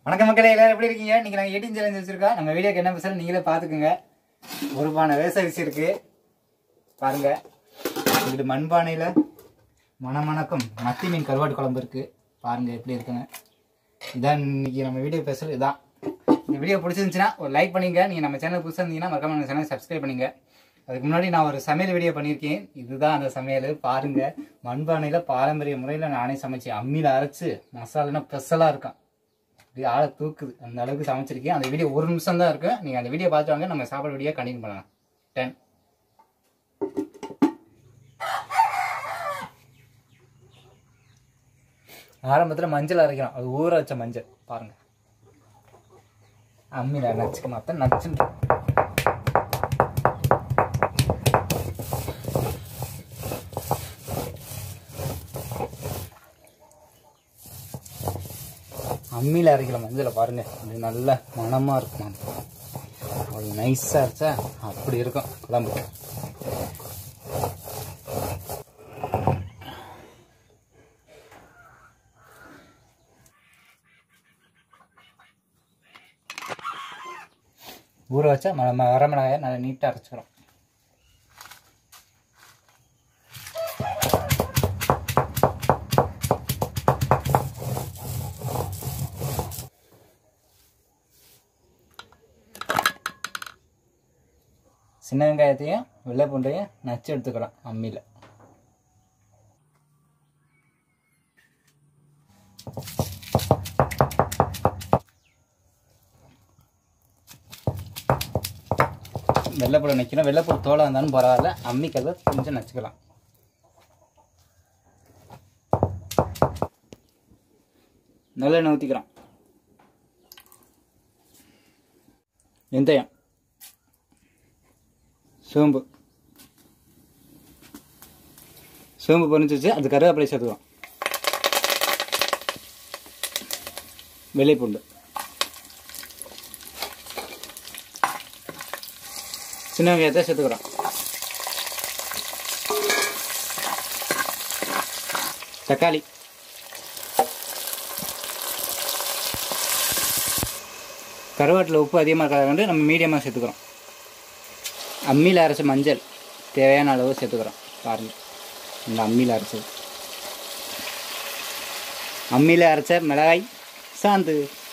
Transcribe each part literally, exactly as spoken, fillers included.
வணக்கம் மக்களே, எல்லாரும் எப்படி இருக்கீங்க? இன்னைக்கு நாங்கள் எயிட்டீன் சேலஞ்ச் வச்சிருக்கோம். நம்ம வீடியோக்கு என்ன ஸ்பெஷல் நீங்களே பார்த்துக்குங்க. ஒரு பானை வேசரிசி இருக்கு பாருங்க. இது மண்பானையில் மணமணக்கும் மத்தி மீன் கருவாட்டு குழம்பு இருக்கு பாருங்க எப்படி இருக்குன்னு. இதான் இன்னைக்கு நம்ம வீடியோ ஸ்பெஷல். இதான் இந்த வீடியோ பிடிச்சிருந்துச்சுன்னா ஒரு லைக் பண்ணிங்க. நீங்கள் நம்ம சேனல் புதுசாக இருந்தீங்கன்னா மறக்காம நம்ம சேனல் சப்ஸ்கிரைப் பண்ணிங்க. அதுக்கு முன்னாடி நான் ஒரு சமையல் வீடியோ பண்ணியிருக்கேன். இதுதான் அந்த சமையல் பாருங்க. மண்பானையில் பாரம்பரிய முறையில் நானே சமைச்சேன். அம்மியில் அரைச்சு மசாலானா ஸ்பெஷலாக இருக்கும். ஆளை தூக்குது அந்த அளவுக்கு சமைச்சிருக்கேன். அந்த வீடியோ ஒரு நிமிஷம் தான் இருக்கு. நீங்க அந்த வீடியோ பார்த்து வாங்க. நம்ம சாப்பாடு வீடியோ கண்டினியூ பண்ணலாம். டென் ஆரம்பத்தில் மஞ்சள் அரைக்கிறோம். அது ஊற வச்ச மஞ்சள் பாருங்க. அம்மியில நச்சுக்க மாத்த நச்சுன்னு அம்மியில் அரைக்கல மஞ்சளை பாருங்க. அது நல்ல மணமா இருக்கும். அது நைஸா அரைச்சா அப்படி இருக்கும் குழம்பு. ஊற வச்சா வரமிளகாயை நல்லா நீட்டாக அரைச்சிக்கிறோம். சின்ன வெங்காயத்தையும் வெள்ளை பூண்டையும் நச்சு எடுத்துக்கலாம் அம்மியில். வெள்ளைப்பூடை நக்கணும். வெள்ளைப்பூடு தோலாக இருந்தாலும் பரவாயில்ல. அம்மிக்கல்ல கொஞ்சம் நச்சுக்கலாம். நல்லெண்ணெய் ஊற்றிக்கிறோம். வெந்தயம், சோம்பு சோம்பு பொரிஞ்சிச்சு. அது கருவேப்பிலை சேர்த்துக்கிறோம். வெள்ளைப்பூண்டு, சின்ன வெங்காயத்தை சேர்த்துக்கிறோம். தக்காளி, கருவாட்டில் உப்பு அதிகமாக கலந்து நம்ம மீடியமாக சேர்த்துக்கிறோம். அம்மியில் அரைச்ச மஞ்சள் தேவையான அளவு சேர்த்துக்கிறோம். பாருங்க இந்த அம்மியில் அரைச்சது. அம்மியில் அரைச்ச மிளகாய் சாந்து.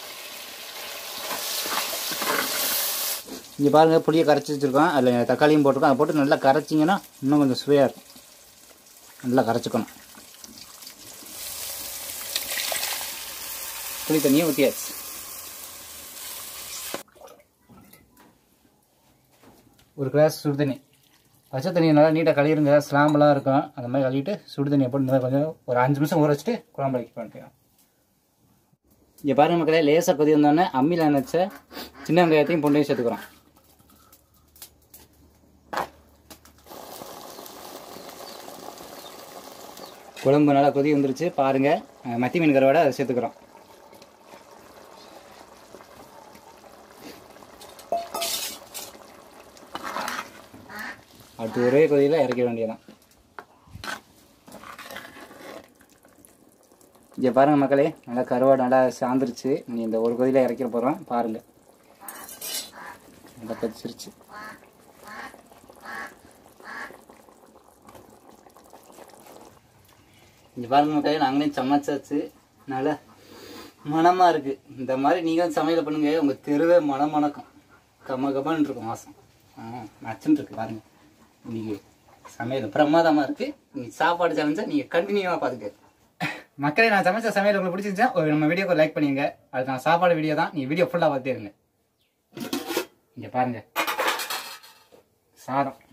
இங்கே பாருங்கள் புளியை கரைச்சி வச்சுருக்கோம். அதில் தக்காளியும் போட்டிருக்கோம். அதை போட்டு நல்லா கரைச்சிங்கன்னா இன்னும் கொஞ்சம் சுவையாக இருக்கும். நல்லா கரைச்சிக்கணும். புளி தண்ணியை ஊற்றியாச்சு. ஒரு கிளாஸ் சுடு தண்ணி. பச்சை தண்ணியை நல்லா நீட்டாக கழுவிடுங்க. ஸ்லாம்பெலாம் இருக்கும். அந்த மாதிரி கழுவிட்டு சுடு தண்ணியை போட்டு கொஞ்சம் ஒரு அஞ்சு நிமிஷம் ஊற வச்சுட்டு குழம்பு வைக்க பண்ணிக்கலாம். இங்கே பாருங்கள் மக்களே, லேசாக கொதி வந்தோடனே அம்மியில் நினச்ச சின்ன வெங்காயத்தையும் பூண்டையும் சேர்த்துக்கிறோம். குழம்பு நல்லா கொதி வந்துருச்சு பாருங்கள். மத்தி மீன் கருவாடை அதை சேர்த்துக்கிறோம். அடுத்து ஒரே கொதியில் இறக்க வேண்டியதான். இங்கே பாருங்கள் மக்களே, நல்லா கருவாடு நல்லா சாந்துருச்சு. நீ இந்த ஒரு கொதியில் இறக்கிற போகிறோம் பாருங்கள். நல்லா கொதிச்சிருச்சு. இங்கே பாருங்கள் மக்களே, நாங்களே சமைச்சாச்சு. நல்லா மணமாக இருக்குது. இந்த மாதிரி நீங்கள் சமையல் பண்ணுங்க. உங்கள் தெருவே மனம் மணக்கும். கம்ம கம்மான்னு இருக்கும் வாசம். ஆ நச்சுன்னு இருக்கு பாருங்கள். இன்னைக்கு சமையல் பிரமாதமாக இருக்குது. நீங்கள் சாப்பாடு சமைச்சா நீங்கள் கண்டினியூவாக பார்த்துக்க. மக்களே, நான் சமைச்ச சமையல் உங்களுக்கு பிடிச்சிருந்தா ஒரு நம்ம வீடியோக்கு லைக் பண்ணிங்க. அது நான் சாப்பாடு வீடியோ தான். நீங்கள் வீடியோ ஃபுல்லாக பார்த்துட்டே இருங்க. இங்கே பாருங்கள் சாதம்.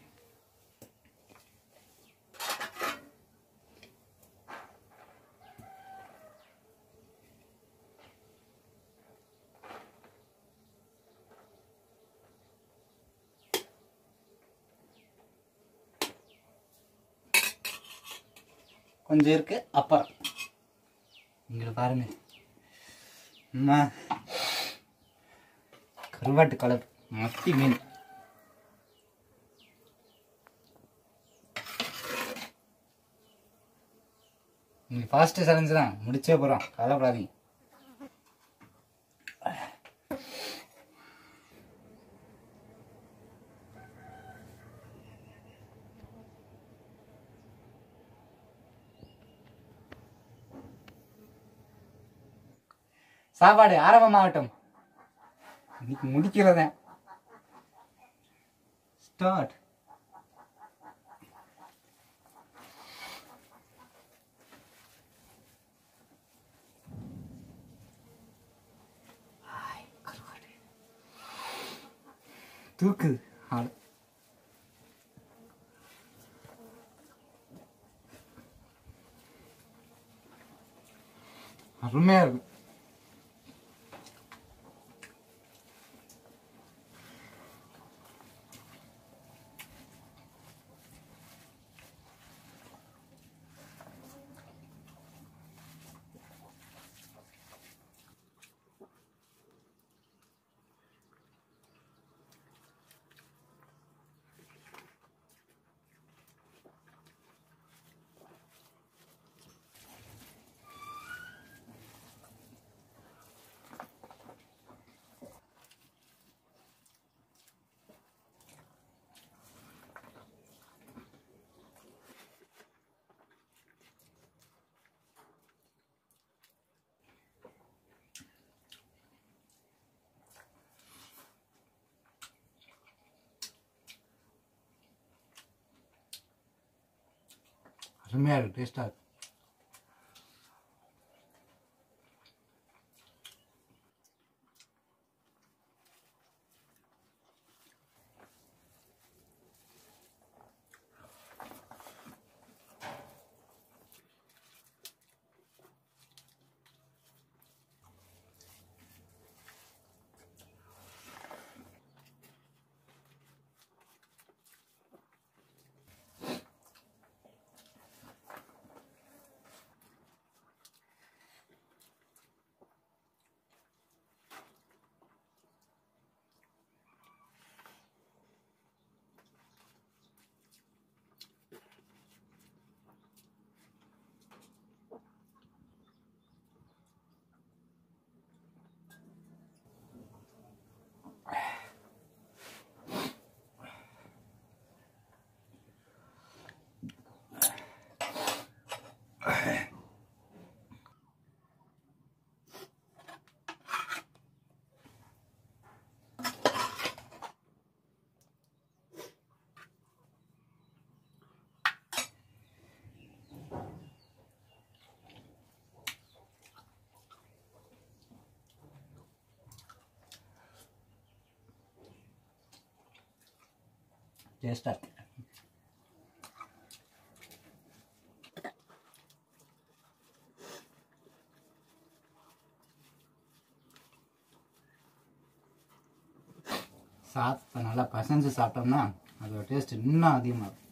கொஞ்சம் இருக்கு. அப்புறம் இங்கே பாருங்க கருவாட்டு கலர் மத்தி மீன். நீங்கள் ஃபாஸ்ட்டு சேலஞ்சு தான் முடிச்சே போகிறோம், கவலைப்படாதீங்க. சாப்பாடு ஆரம்பமாகட்டும். இன்னைக்கு முடிக்கிறத ஸ்டார்ட். தூக்கு ஆடு. அருமையா இருக்கு. அருமையா இருக்கு. டேஸ்டா இருக்கு. டேஸ்டா இருக்கு. சாப்பிட்ட நல்லா பசஞ்சு சாப்பிட்டோம்னா அதோட டேஸ்ட் இன்னும் அதிகமாக இருக்கும்.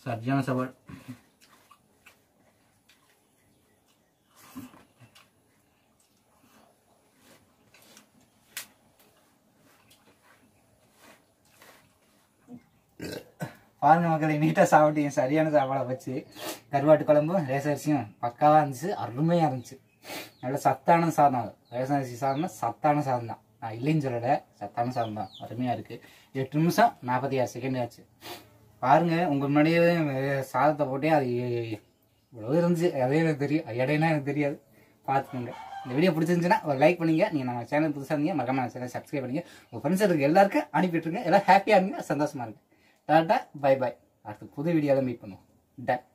சரியான சாப்பாடு. பாருங்க மக்களை, நீட்டாக சாப்பிட்டீங்க. சரியான சாப்பாடை வச்சு கருவாட்டு குழம்பும் ரேசன் அரிசியும் பக்காவாக இருந்துச்சு, அருமையாக இருந்துச்சு. நல்ல சத்தான சாதம். ரேசன் அரிசி சாதம்னா சத்தான சாதம் தான், நான் இல்லைன்னு சொல்லலை, சத்தான சாதம் தான், அருமையாக இருக்குது. எட்டு நிமிஷம் நாற்பத்தி ஆறு செகண்ட் ஆச்சு. பாருங்கள், உங்கள் முன்னாடியே சாதத்தை போட்டே அது இவ்வளோ இருந்துச்சு. அதே எனக்கு தெரியும், இடையினா எனக்கு தெரியாது. பார்த்துக்கோங்க. இந்த வீடியோ பிடிச்சிருந்துச்சுன்னா ஒரு லைக் பண்ணிங்க. நீங்கள் நம்ம சேனல் புதுசாக இருந்தீங்க மறக்காம நம்ம சேனல் சப்ஸ்கிரைப் பண்ணிங்க. உங்கள் ஃப்ரெண்ட்ஸுக்கு எல்லாருக்கும் அனுப்பிட்டுருங்க. எல்லாம் ஹாப்பியாக இருங்க, சந்தோஷமாக இருங்க. Tata bye bye. அடுத்து புது வீடியோவில் மீட் பண்ணுவோம். டன்.